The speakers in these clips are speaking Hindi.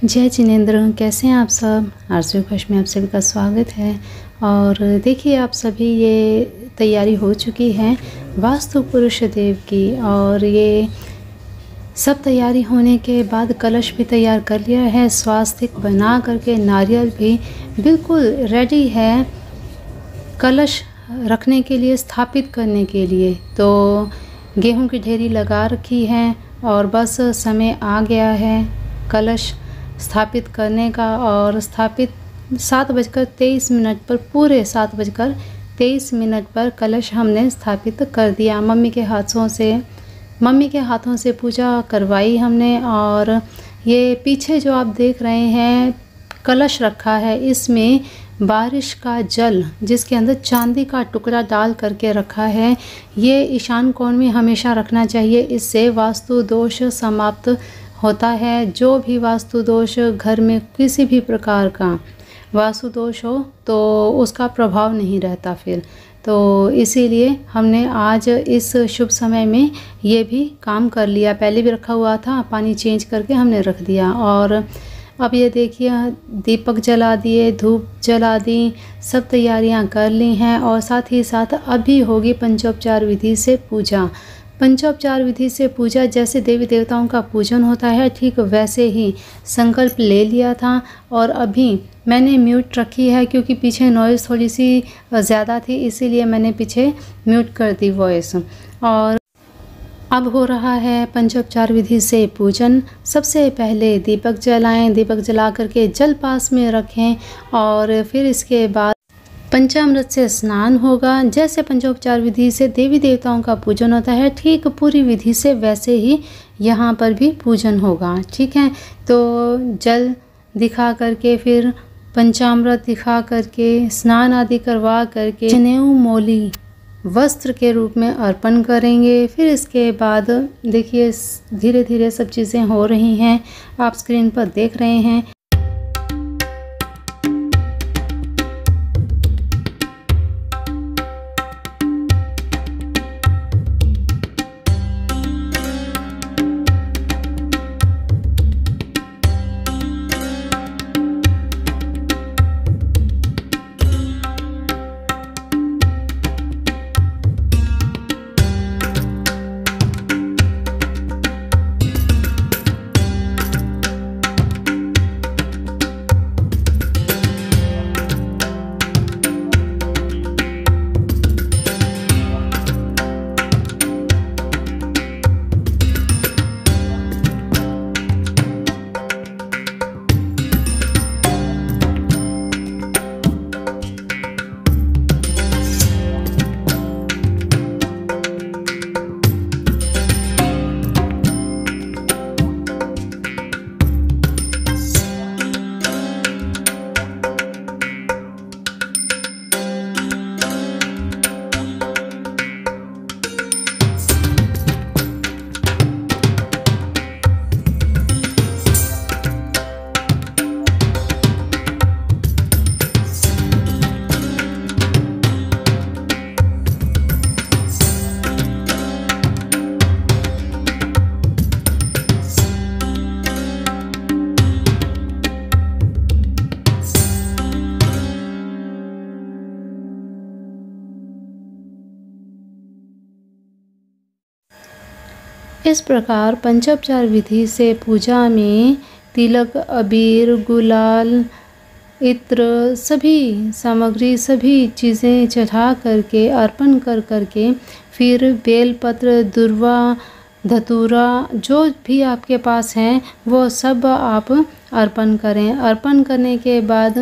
जय जिनेंद्र, कैसे हैं आप सब। आरज़ू खुश में आप सभी का स्वागत है। और देखिए आप सभी, ये तैयारी हो चुकी है वास्तु पुरुष देव की, और ये सब तैयारी होने के बाद कलश भी तैयार कर लिया है, स्वास्तिक बना करके नारियल भी बिल्कुल रेडी है कलश रखने के लिए, स्थापित करने के लिए। तो गेहूं की ढेरी लगा रखी है और बस समय आ गया है कलश स्थापित करने का। और स्थापित 7:23 पर, पूरे 7:23 पर कलश हमने स्थापित कर दिया। मम्मी के हाथों से पूजा करवाई हमने। और ये पीछे जो आप देख रहे हैं कलश रखा है, इसमें बारिश का जल जिसके अंदर चांदी का टुकड़ा डाल करके रखा है। ये ईशान कोण में हमेशा रखना चाहिए, इससे वास्तु दोष समाप्त होता है। जो भी वास्तु दोष घर में किसी भी प्रकार का वास्तु दोष हो तो उसका प्रभाव नहीं रहता फिर। तो इसीलिए हमने आज इस शुभ समय में ये भी काम कर लिया। पहले भी रखा हुआ था, पानी चेंज करके हमने रख दिया। और अब ये देखिए दीपक जला दिए, धूप जला दी, सब तैयारियां कर ली हैं। और साथ ही साथ अभी होगी पंचोपचार विधि से पूजा। पंचोपचार विधि से पूजा जैसे देवी देवताओं का पूजन होता है, ठीक वैसे ही संकल्प ले लिया था। और अभी मैंने म्यूट रखी है क्योंकि पीछे नॉइज़ थोड़ी सी ज़्यादा थी, इसीलिए मैंने पीछे म्यूट कर दी वॉइस। और अब हो रहा है पंचोपचार विधि से पूजन। सबसे पहले दीपक जलाएं, दीपक जला करके जल पास में रखें। और फिर इसके बाद पंचामृत से स्नान होगा। जैसे पंचोपचार विधि से देवी देवताओं का पूजन होता है, ठीक पूरी विधि से वैसे ही यहाँ पर भी पूजन होगा। ठीक है, तो जल दिखा करके, फिर पंचामृत दिखा करके, स्नान आदि करवा करके जनेऊ मोली वस्त्र के रूप में अर्पण करेंगे। फिर इसके बाद देखिए धीरे धीरे सब चीज़ें हो रही हैं, आप स्क्रीन पर देख रहे हैं। इस प्रकार पंचोपचार विधि से पूजा में तिलक, अबीर, गुलाल, इत्र, सभी सामग्री, सभी चीज़ें चढ़ा करके, अर्पण कर करके, फिर बेलपत्र, दुर्वा, धतूरा, जो भी आपके पास हैं वो सब आप अर्पण करें। अर्पण करने के बाद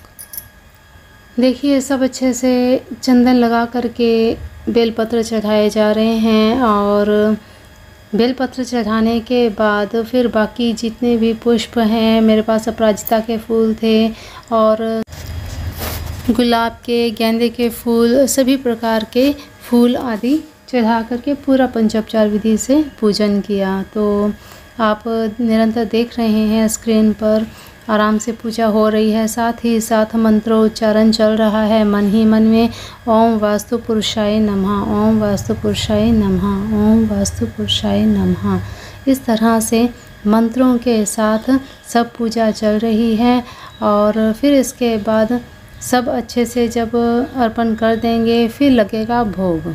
देखिए सब अच्छे से चंदन लगा करके बेलपत्र चढ़ाए जा रहे हैं। और बेलपत्र चढ़ाने के बाद फिर बाकी जितने भी पुष्प हैं, मेरे पास अपराजिता के फूल थे और गुलाब के, गेंदे के फूल, सभी प्रकार के फूल आदि चढ़ा करके पूरा पंचोपचार विधि से पूजन किया। तो आप निरंतर देख रहे हैं स्क्रीन पर आराम से पूजा हो रही है। साथ ही साथ मंत्रोच्चारण चल रहा है मन ही मन में। ओम वास्तु पुरुषाय नमः, ओम वास्तु पुरुषाय नमः, ओम वास्तु पुरुषाय नमः। इस तरह से मंत्रों के साथ सब पूजा चल रही है। और फिर इसके बाद सब अच्छे से जब अर्पण कर देंगे फिर लगेगा भोग।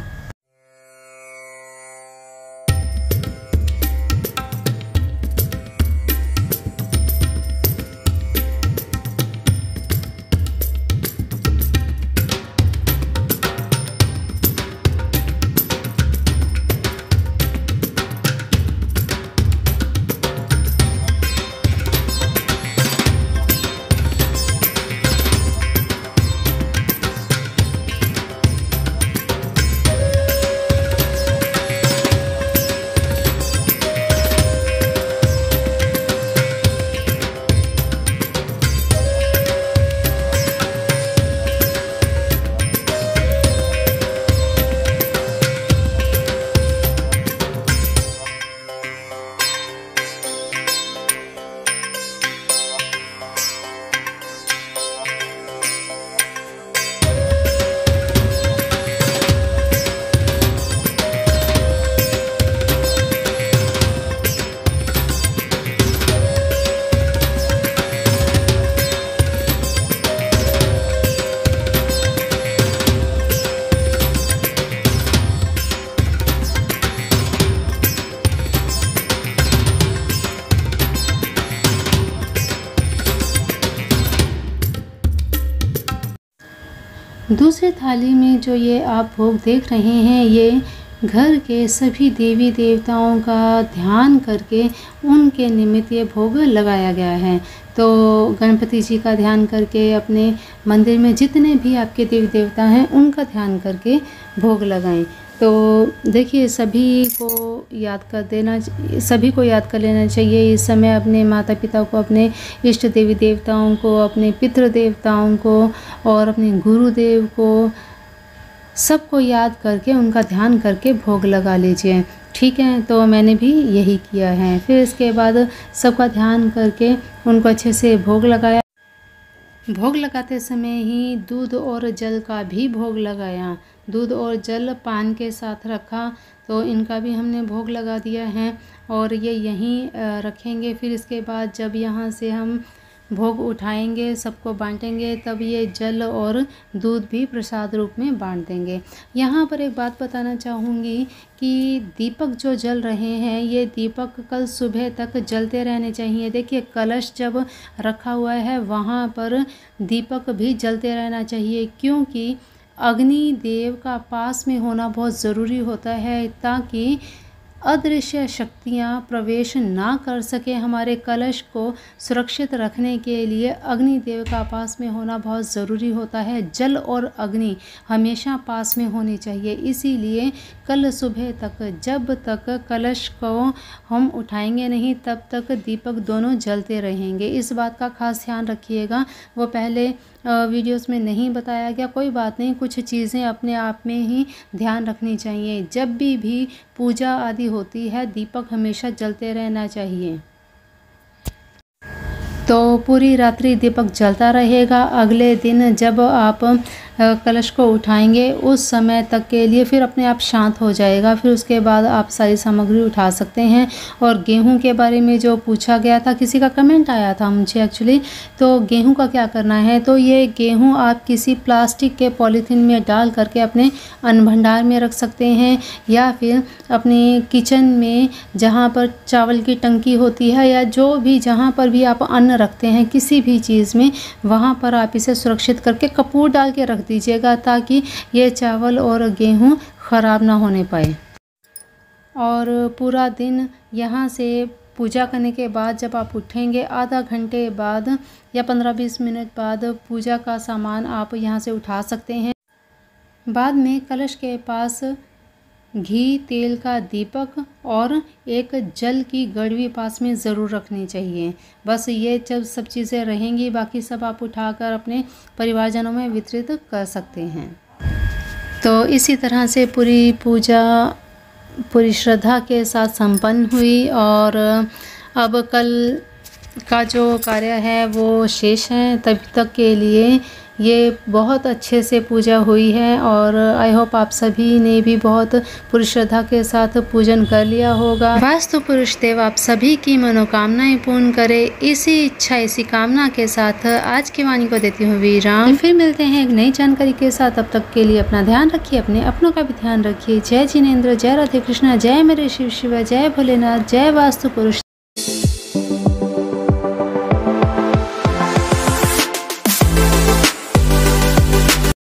दूसरी थाली में जो ये आप भोग देख रहे हैं, ये घर के सभी देवी देवताओं का ध्यान करके उनके निमित्त ये भोग लगाया गया है। तो गणपति जी का ध्यान करके अपने मंदिर में जितने भी आपके देवी देवता हैं उनका ध्यान करके भोग लगाएं। तो देखिए सभी को याद कर लेना चाहिए इस समय अपने माता पिता को, अपने इष्ट देवी देवताओं को, अपने पितृ देवताओं को और अपने गुरुदेव को, सबको याद करके उनका ध्यान करके भोग लगा लीजिए। ठीक है, तो मैंने भी यही किया है। फिर इसके बाद सबका ध्यान करके उनको अच्छे से भोग लगाया। भोग लगाते समय ही दूध और जल का भी भोग लगाया। दूध और जल पान के साथ रखा, तो इनका भी हमने भोग लगा दिया है और ये यहीं रखेंगे। फिर इसके बाद जब यहाँ से हम भोग उठाएंगे, सबको बांटेंगे, तब ये जल और दूध भी प्रसाद रूप में बांट देंगे। यहाँ पर एक बात बताना चाहूँगी कि दीपक जो जल रहे हैं, ये दीपक कल सुबह तक जलते रहने चाहिए। देखिए कलश जब रखा हुआ है वहाँ पर दीपक भी जलते रहना चाहिए, क्योंकि अग्नि देव का पास में होना बहुत ज़रूरी होता है ताकि अदृश्य शक्तियाँ प्रवेश ना कर सके। हमारे कलश को सुरक्षित रखने के लिए अग्निदेव का पास में होना बहुत ज़रूरी होता है। जल और अग्नि हमेशा पास में होनी चाहिए। इसीलिए कल सुबह तक जब तक कलश को हम उठाएंगे नहीं, तब तक दीपक दोनों जलते रहेंगे। इस बात का खास ध्यान रखिएगा। वो पहले वीडियोस में नहीं बताया गया, कोई बात नहीं, कुछ चीज़ें अपने आप में ही ध्यान रखनी चाहिए। जब भी पूजा आदि होती है दीपक हमेशा जलते रहना चाहिए। तो पूरी रात्रि दीपक जलता रहेगा। अगले दिन जब आप कलश को उठाएंगे उस समय तक के लिए फिर अपने आप शांत हो जाएगा। फिर उसके बाद आप सारी सामग्री उठा सकते हैं। और गेहूं के बारे में जो पूछा गया था, किसी का कमेंट आया था मुझे एक्चुअली, तो गेहूं का क्या करना है, तो ये गेहूं आप किसी प्लास्टिक के पॉलीथीन में डाल करके अपने अन्न भंडार में रख सकते हैं, या फिर अपने किचन में जहाँ पर चावल की टंकी होती है या जो भी जहाँ पर भी आप अन्न रखते हैं किसी भी चीज़ में, वहाँ पर आप इसे सुरक्षित करके कपूर डाल के रख दीजिएगा ताकि ये चावल और गेहूं ख़राब ना होने पाए। और पूरा दिन यहाँ से पूजा करने के बाद जब आप उठेंगे, आधा घंटे बाद या 15-20 मिनट बाद पूजा का सामान आप यहाँ से उठा सकते हैं। बाद में कलश के पास घी तेल का दीपक और एक जल की गड़वी पास में ज़रूर रखनी चाहिए। बस ये जब सब चीज़ें रहेंगी, बाकी सब आप उठाकर अपने परिवारजनों में वितरित कर सकते हैं। तो इसी तरह से पूरी पूजा पूरी श्रद्धा के साथ संपन्न हुई। और अब कल का जो कार्य है वो शेष है। तब तक के लिए ये बहुत अच्छे से पूजा हुई है और आई होप आप सभी ने भी बहुत पूरी श्रद्धा के साथ पूजन कर लिया होगा। वास्तु पुरुष देव आप सभी की मनोकामनाएं पूर्ण करे। इसी इच्छा इसी कामना के साथ आज की वाणी को देती हूँ विराम। फिर मिलते हैं एक नई जानकारी के साथ। तब तक के लिए अपना ध्यान रखिए, अपने अपनों का भी ध्यान रखिए। जय जिनेंद्र, जय राधे कृष्णा, जय मेरे शिव शिवा, जय भोलेनाथ, जय वास्तु पुरुष।